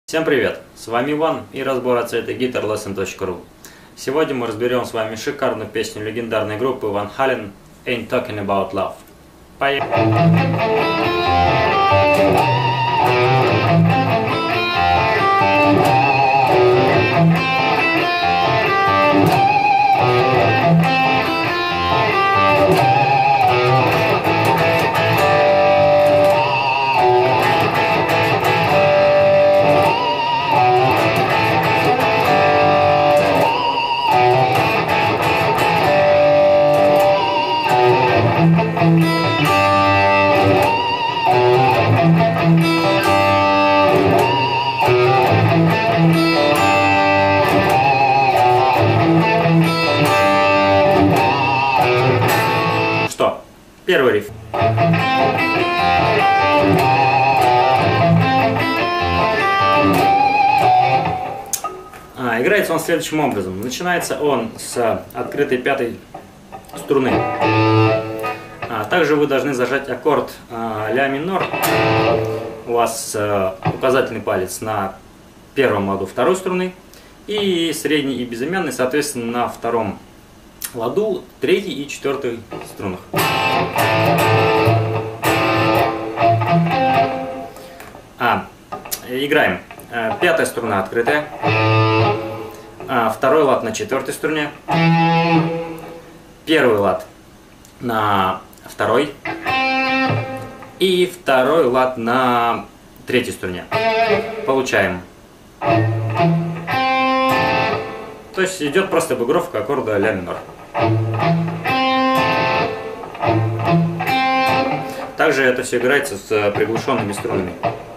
Всем привет! С вами Иван и разбор от сайта guitarlesson.ru. Сегодня мы разберем с вами шикарную песню легендарной группы Van Halen «Ain't Talking About Love». Поехали! Что? Первый риф. Играется он следующим образом. Начинается он с открытой пятой струны. Также вы должны зажать аккорд ля минор. У вас указательный палец на первом ладу второй струны и средний и безымянный, соответственно, на втором ладу третьей и четвертой струнах. Играем. Пятая струна открытая. Второй лад на четвертой струне. Первый лад на второй. И второй лад на третьей струне. Получаем. То есть идет просто обыгровка аккорда ля минор. Также это все играется с приглушенными струнами.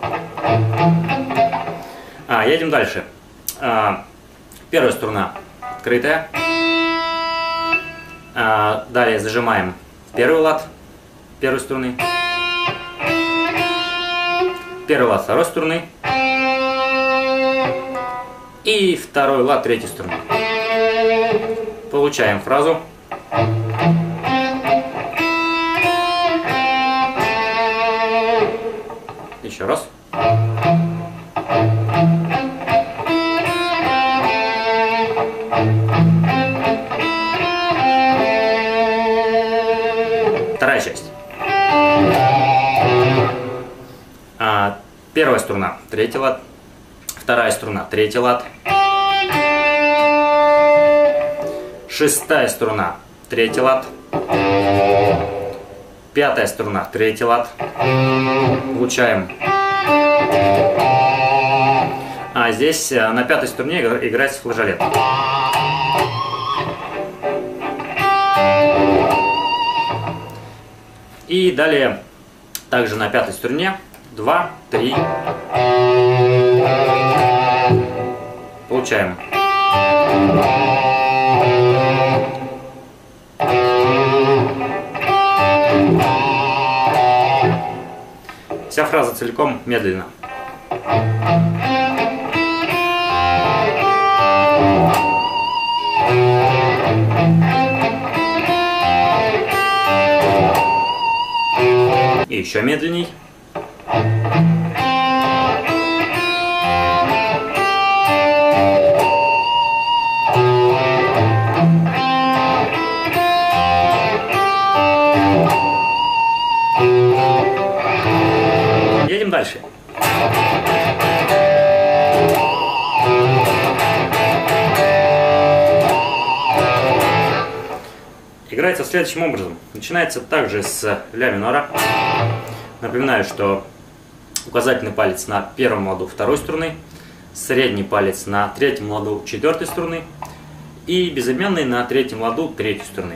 Едем дальше. Первая струна открытая. Далее зажимаем первый лад первой струны. Первый лад второй струны. И второй лад третьей струны. Получаем фразу. Еще раз. Вторая часть. Первая струна третий лад. Вторая струна третий лад. Шестая струна третий лад. Пятая струна третий лад. Получаем. Здесь на пятой струне играется флажолет. И далее также на пятой струне 2, 3. Получаем. Вся фраза целиком медленно. И еще медленней. Едем дальше. Играется следующим образом. Начинается также с ля минора. Напоминаю, что указательный палец на первом ладу второй струны, средний палец на третьем ладу четвертой струны и безымянный на третьем ладу третьей струны.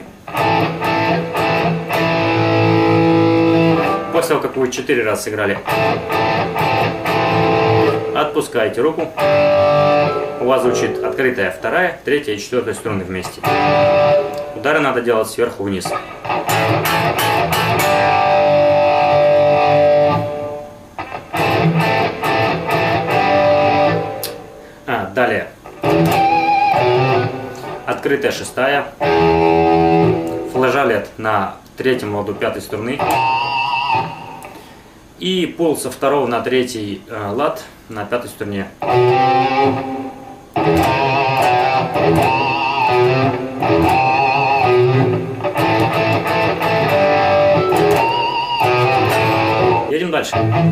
После того, как вы 4 раза сыграли, отпускаете руку. У вас звучит открытая вторая, третья и четвертая струны вместе. Удары надо делать сверху вниз. Далее. Открытая шестая. Флажолет на третьем ладу пятой струны. И пул со второго на третий лад на пятой струне. Едем дальше.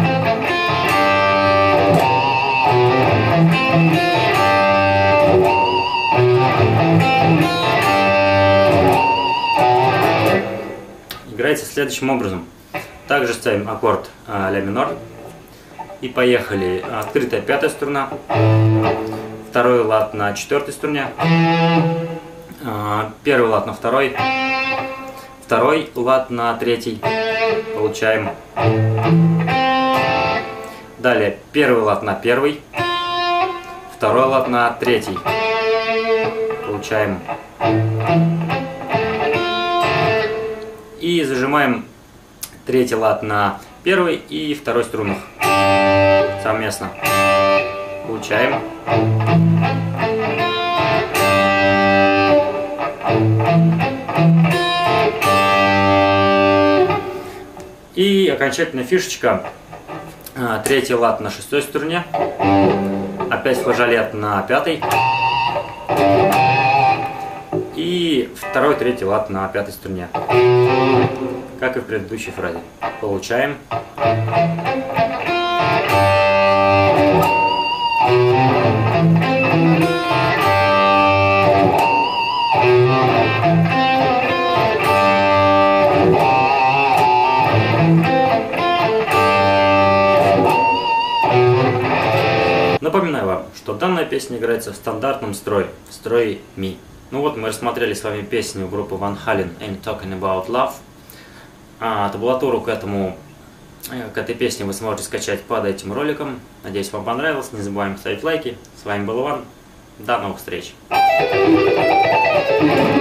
Играется следующим образом. Также ставим аккорд ля минор. И поехали. Открытая пятая струна. Второй лад на четвертой струне. Первый лад на второй. Второй лад на третий. Получаем. Далее первый лад на первый. Второй лад на третий. Получаем. И зажимаем третий лад на первый и второй струнах совместно. Получаем. И окончательная фишечка. Третий лад на шестой струне. Опять флажолет на пятой. И второй, третий лад на пятой струне. Как и в предыдущей фразе. Получаем. Напоминаю вам, что данная песня играется в стандартном строе, в строе ми. Ну вот, мы рассмотрели с вами песню группы Van Halen «Ain't Talking About Love». Табулатуру к этой песне вы сможете скачать под этим роликом. Надеюсь, вам понравилось. Не забываем ставить лайки. С вами был Иван. До новых встреч.